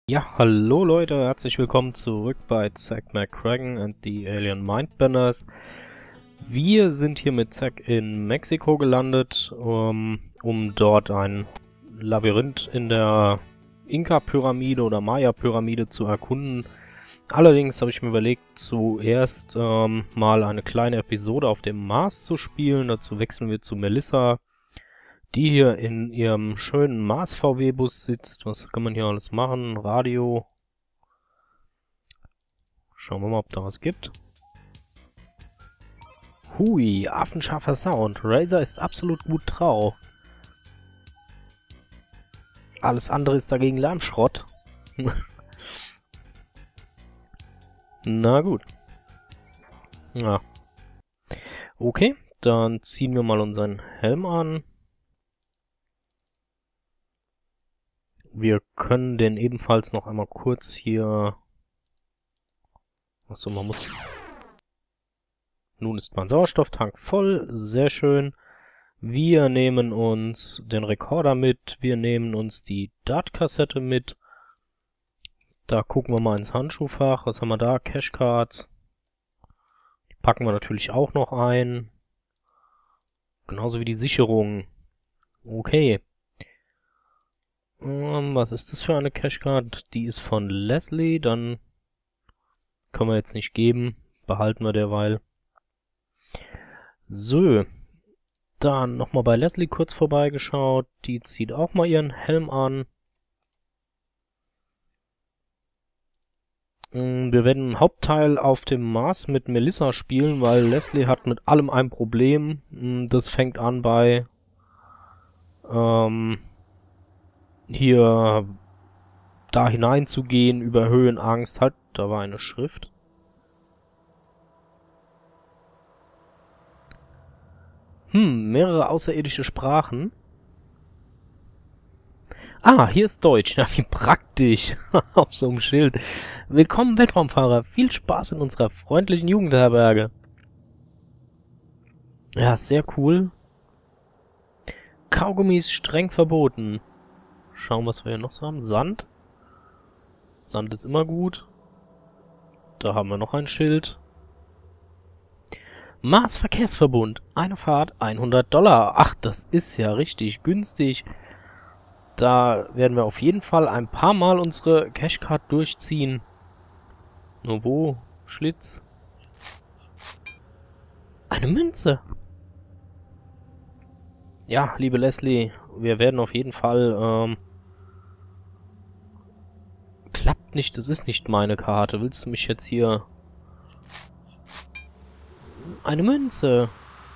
Ja, hallo Leute, herzlich willkommen zurück bei Zack McCracken and the Alien Mindbenders. Wir sind hier mit Zack in Mexiko gelandet, um dort ein Labyrinth in der Inka-Pyramide oder Maya-Pyramide zu erkunden. Allerdings habe ich mir überlegt, zuerst mal eine kleine Episode auf dem Mars zu spielen. Dazu wechseln wir zu Melissa, die hier in ihrem schönen Mars-VW-Bus sitzt. Was kann man hier alles machen? Radio. Schauen wir mal, ob da was gibt. Hui, affenscharfer Sound. Razer ist absolut gut drauf. Alles andere ist dagegen Lärmschrott. Na gut. Ja. Okay, dann ziehen wir mal unseren Helm an. Wir können den ebenfalls noch einmal kurz hier... Achso, man muss... Nun ist mein Sauerstofftank voll. Sehr schön. Wir nehmen uns den Rekorder mit. Wir nehmen uns die Dartkassette mit. Da gucken wir mal ins Handschuhfach. Was haben wir da? Cashcards. Die packen wir natürlich auch noch ein. Genauso wie die Sicherung. Okay. Was ist das für eine Cashcard? Die ist von Leslie. Dann können wir jetzt nicht geben. Behalten wir derweil. So. Dann nochmal bei Leslie kurz vorbeigeschaut. Die zieht auch mal ihren Helm an. Wir werden einen Hauptteil auf dem Mars mit Melissa spielen, weil Leslie hat mit allem ein Problem. Das fängt an bei hier da hineinzugehen, über Höhenangst. Halt, da war eine Schrift. Mehrere außerirdische Sprachen. Ah, hier ist Deutsch. Na, wie praktisch. Auf so einem Schild. Willkommen, Weltraumfahrer. Viel Spaß in unserer freundlichen Jugendherberge. Ja, sehr cool. Kaugummis streng verboten. Schauen, was wir hier noch so haben. Sand. Sand ist immer gut. Da haben wir noch ein Schild. Mars Verkehrsverbund. Eine Fahrt, $100. Ach, das ist ja richtig günstig. Da werden wir auf jeden Fall ein paar Mal unsere Cashcard durchziehen. Nur wo? Schlitz. Eine Münze. Ja, liebe Leslie, wir werden auf jeden Fall, klappt nicht, das ist nicht meine Karte. Willst du mich jetzt hier... Eine Münze.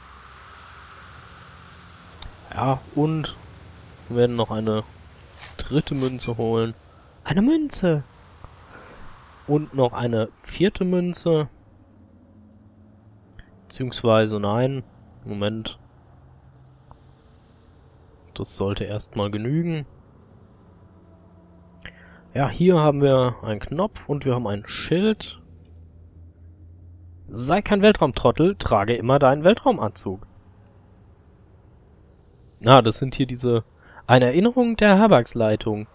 Ja, und wir werden noch eine dritte Münze holen. Eine Münze. Und noch eine vierte Münze. Beziehungsweise, nein. Moment. Das sollte erstmal genügen. Ja, hier haben wir einen Knopf und wir haben ein Schild. Sei kein Weltraumtrottel, trage immer deinen Weltraumanzug. Ah, das sind hier diese... Eine Erinnerung der Herbergsleitung.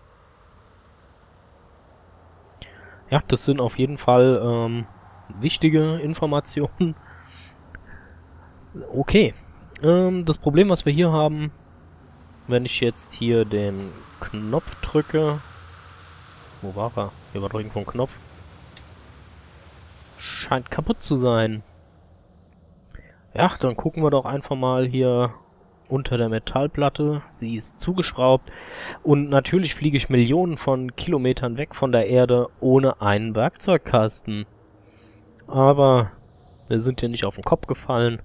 Ja, das sind auf jeden Fall wichtige Informationen. Okay. Das Problem, was wir hier haben, wenn ich jetzt hier den Knopf drücke... Wo war er? Hier war doch irgendwo ein Knopf. Scheint kaputt zu sein. Ja, dann gucken wir doch einfach mal hier unter der Metallplatte. Sie ist zugeschraubt. Und natürlich fliege ich Millionen von Kilometern weg von der Erde ohne einen Werkzeugkasten. Aber wir sind hier nicht auf den Kopf gefallen.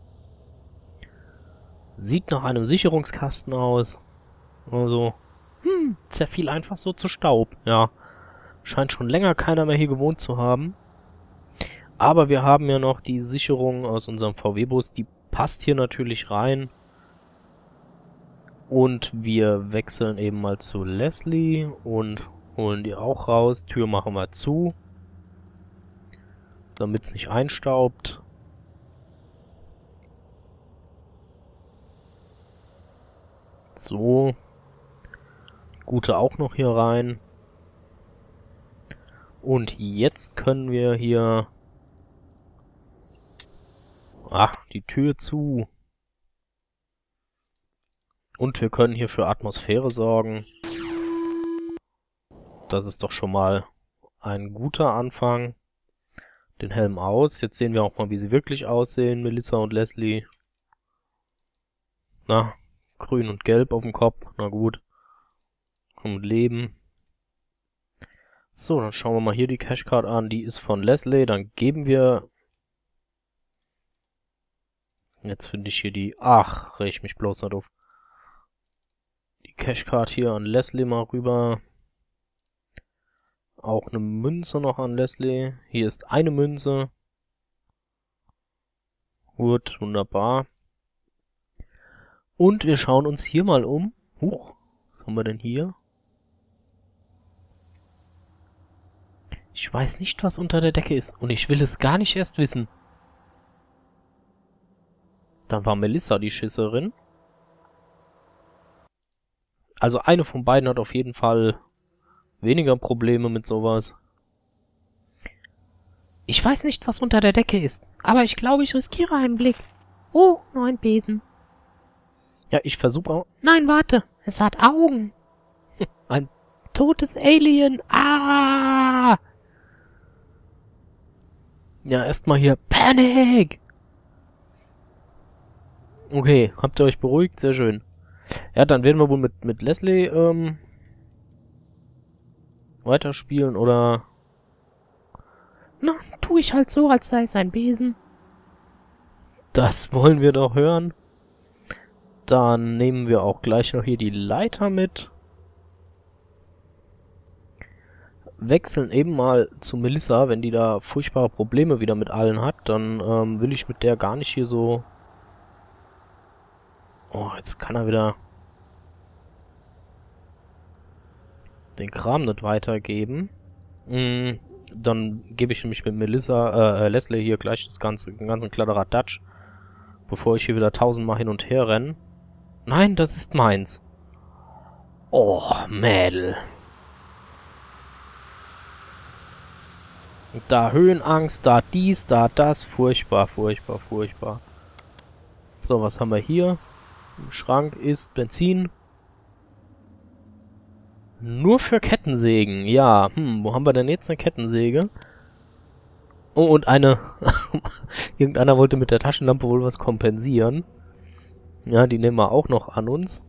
Sieht nach einem Sicherungskasten aus. Also, zerfiel einfach so zu Staub. Ja, scheint schon länger keiner mehr hier gewohnt zu haben. Aber wir haben ja noch die Sicherung aus unserem VW-Bus. Die passt hier natürlich rein. Und wir wechseln eben mal zu Leslie und holen die auch raus. Tür machen wir zu, damit es nicht einstaubt. So. Gute auch noch hier rein. Und jetzt können wir hier... Ach, die Tür zu. Und wir können hier für Atmosphäre sorgen. Das ist doch schon mal ein guter Anfang. Den Helm aus. Jetzt sehen wir auch mal, wie sie wirklich aussehen, Melissa und Leslie. Na, grün und gelb auf dem Kopf. Na gut. Kann mit leben. So, dann schauen wir mal hier die Cashcard an. Die ist von Leslie. Dann geben wir... Jetzt finde ich hier die... Ach, reg ich mich bloß nicht auf. Die Cashcard hier an Leslie mal rüber. Auch eine Münze noch an Leslie. Hier ist eine Münze. Gut, wunderbar. Und wir schauen uns hier mal um. Huch, was haben wir denn hier? Ich weiß nicht, was unter der Decke ist. Und ich will es gar nicht erst wissen. Dann war Melissa die Schisserin. Also eine von beiden hat auf jeden Fall weniger Probleme mit sowas. Ich weiß nicht, was unter der Decke ist, aber ich glaube, ich riskiere einen Blick. Oh, nur ein Besen. Ja, ich versuche auch... Nein, warte, es hat Augen. Ein totes Alien. Ah! Ja, erstmal hier Panik! Okay, habt ihr euch beruhigt? Sehr schön. Ja, dann werden wir wohl mit Leslie weiterspielen, oder... Na, tu ich halt so, als sei es ein Besen. Das wollen wir doch hören. Dann nehmen wir auch gleich noch hier die Leiter mit. Wechseln eben mal zu Melissa, wenn die da furchtbare Probleme wieder mit allen hat, dann will ich mit der gar nicht hier so... Oh, jetzt kann er wieder den Kram nicht weitergeben. Dann gebe ich nämlich mit Melissa, Leslie hier gleich den ganzen Kladderadatsch, bevor ich hier wieder 1000-mal hin und her renne. Nein, das ist meins. Oh, Mädel. Da Höhenangst, da dies, da das. Furchtbar, furchtbar, furchtbar. So, was haben wir hier? Im Schrank ist Benzin. Nur für Kettensägen. Ja, wo haben wir denn jetzt eine Kettensäge? Oh, und eine... Irgendeiner wollte mit der Taschenlampe wohl was kompensieren. Ja, die nehmen wir auch noch an uns.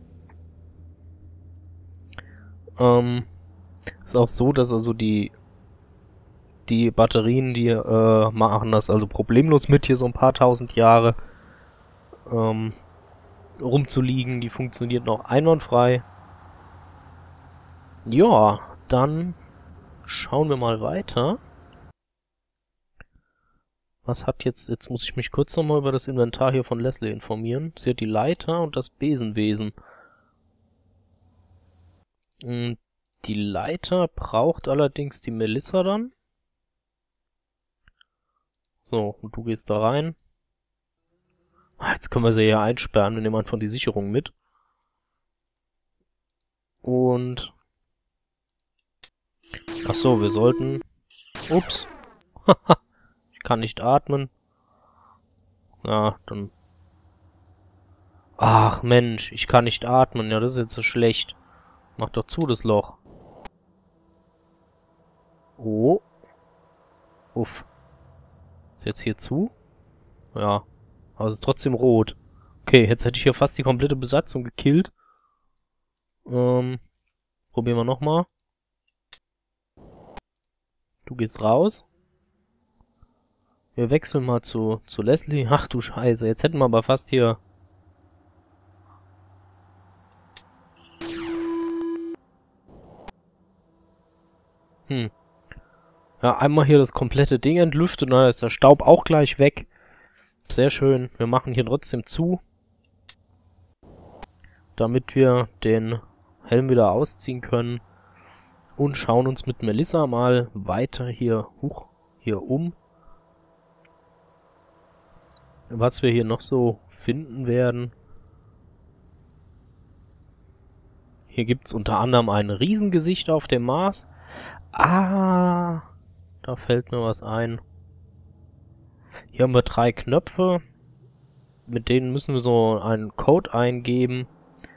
Ist auch so, dass also die Batterien, die machen das also problemlos mit, hier so ein paar tausend Jahre rumzuliegen. Die funktioniert noch einwandfrei. Ja, dann schauen wir mal weiter. Was hat jetzt... Jetzt muss ich mich kurz nochmal über das Inventar hier von Leslie informieren. Sie hat die Leiter und das Besenwesen. Die Leiter braucht allerdings die Melissa dann. So, und du gehst da rein. Jetzt können wir sie ja einsperren. Wir nehmen einfach die Sicherung mit. Und... Ach so, wir sollten... Ups. Ich kann nicht atmen. Ja, dann... Ach Mensch, ich kann nicht atmen. Ja, das ist jetzt so schlecht. Mach doch zu, das Loch. Oh. Uff. Ist jetzt hier zu? Ja. Aber es ist trotzdem rot. Okay, jetzt hätte ich hier fast die komplette Besatzung gekillt. Probieren wir nochmal. Du gehst raus. Wir wechseln mal zu Leslie. Ach du Scheiße, jetzt hätten wir aber fast hier... Ja, einmal hier das komplette Ding entlüftet, dann ist der Staub auch gleich weg. Sehr schön. Wir machen hier trotzdem zu. Damit wir den Helm wieder ausziehen können. Und schauen uns mit Melissa mal weiter hier um. Was wir hier noch so finden werden. Hier gibt es unter anderem ein Riesengesicht auf dem Mars. Ah, Da fällt mir was ein. Hier haben wir 3 Knöpfe. Mit denen müssen wir so einen Code eingeben.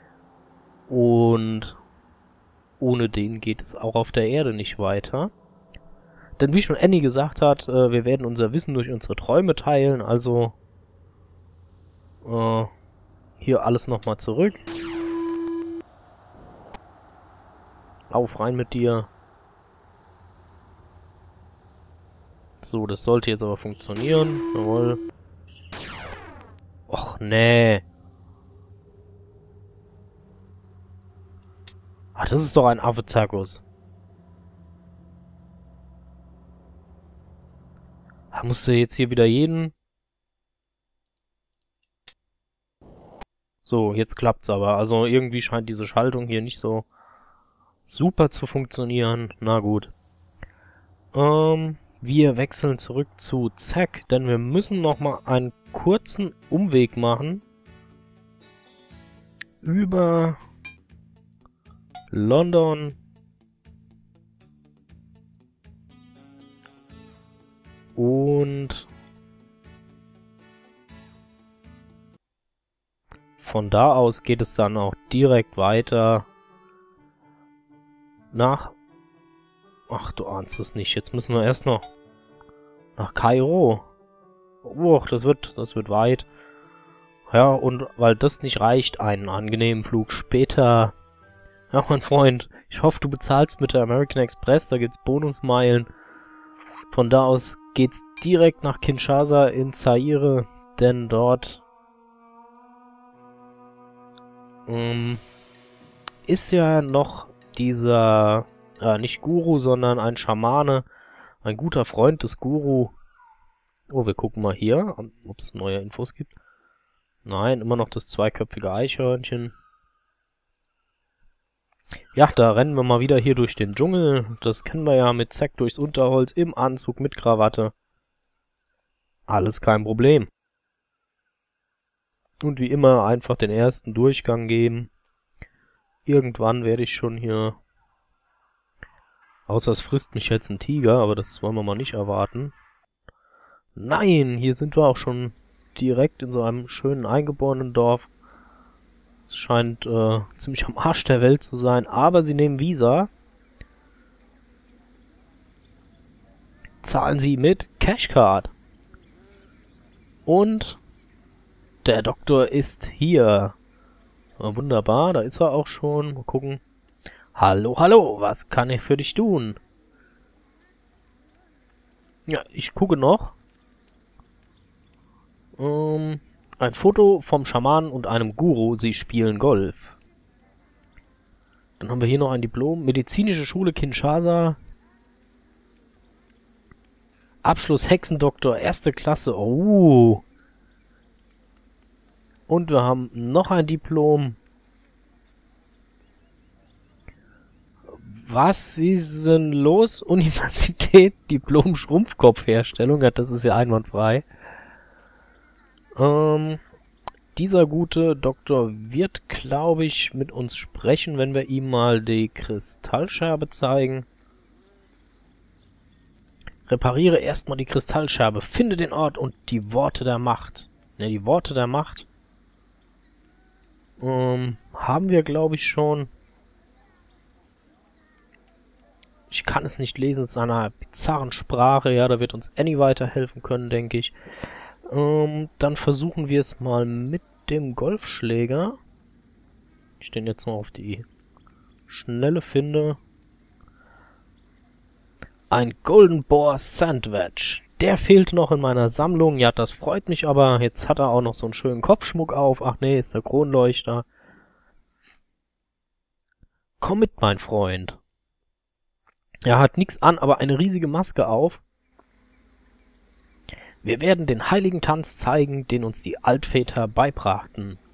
Und ohne den geht es auch auf der Erde nicht weiter. Denn wie schon Annie gesagt hat, wir werden unser Wissen durch unsere Träume teilen. Also hier alles nochmal zurück. Auf, rein mit dir. So, das sollte jetzt aber funktionieren. Jawohl. Och, nee. Ach, das ist doch ein Affe-Zirkus. Da musst du jetzt hier wieder jeden... So, jetzt klappt's aber. Also irgendwie scheint diese Schaltung hier nicht so super zu funktionieren. Na gut. Wir wechseln zurück zu Zack, denn wir müssen nochmal einen kurzen Umweg machen über London und von da aus geht es dann auch direkt weiter nach... Ach, du ahnst es nicht. Jetzt müssen wir erst noch nach Kairo. Oh, das wird weit. Ja, und weil das nicht reicht, einen angenehmen Flug später. Ja, mein Freund, ich hoffe, du bezahlst mit der American Express, da gibt's Bonusmeilen. Von da aus geht's direkt nach Kinshasa in Zaire, denn dort ist ja noch dieser, nicht Guru, sondern ein Schamane, ein guter Freund des Guru. Oh, wir gucken mal hier, ob es neue Infos gibt. Nein, immer noch das zweiköpfige Eichhörnchen. Ja, da rennen wir mal wieder hier durch den Dschungel. Das kennen wir ja mit Zack durchs Unterholz, im Anzug, mit Krawatte. Alles kein Problem. Und wie immer einfach den ersten Durchgang geben. Irgendwann werde ich schon hier... Außer es frisst mich jetzt ein Tiger, aber das wollen wir mal nicht erwarten. Nein, hier sind wir auch schon direkt in so einem schönen eingeborenen Dorf. Es scheint ziemlich am Arsch der Welt zu sein, aber sie nehmen Visa. Zahlen Sie mit Cashcard. Und der Doktor ist hier. Ja, wunderbar, da ist er auch schon. Mal gucken. Hallo, hallo, was kann ich für dich tun? Ja, ich gucke noch. Ein Foto vom Schamanen und einem Guru, sie spielen Golf. Dann haben wir hier noch ein Diplom. Medizinische Schule Kinshasa. Abschluss Hexendoktor, 1. Klasse. Oh. Und wir haben noch ein Diplom. Was ist denn los? Universität, Diplom Schrumpfkopfherstellung. Ja, das ist ja einwandfrei. Dieser gute Doktor wird, glaube ich, mit uns sprechen, wenn wir ihm mal die Kristallscherbe zeigen. Repariere erstmal die Kristallscherbe, finde den Ort und die Worte der Macht. Ne, die Worte der Macht haben wir, glaube ich, schon. Ich kann es nicht lesen, es ist einer bizarren Sprache. Ja, da wird uns Annie weiterhelfen können, denke ich. Dann versuchen wir es mal mit dem Golfschläger. Ich den jetzt mal auf die Schnelle finde. Ein Golden Boar Sandwich. Der fehlt noch in meiner Sammlung. Ja, das freut mich aber. Jetzt hat er auch noch so einen schönen Kopfschmuck auf. Ach nee, ist der Kronleuchter. Komm mit, mein Freund. Er hat nichts an, aber eine riesige Maske auf. Wir werden den heiligen Tanz zeigen, den uns die Altväter beibrachten.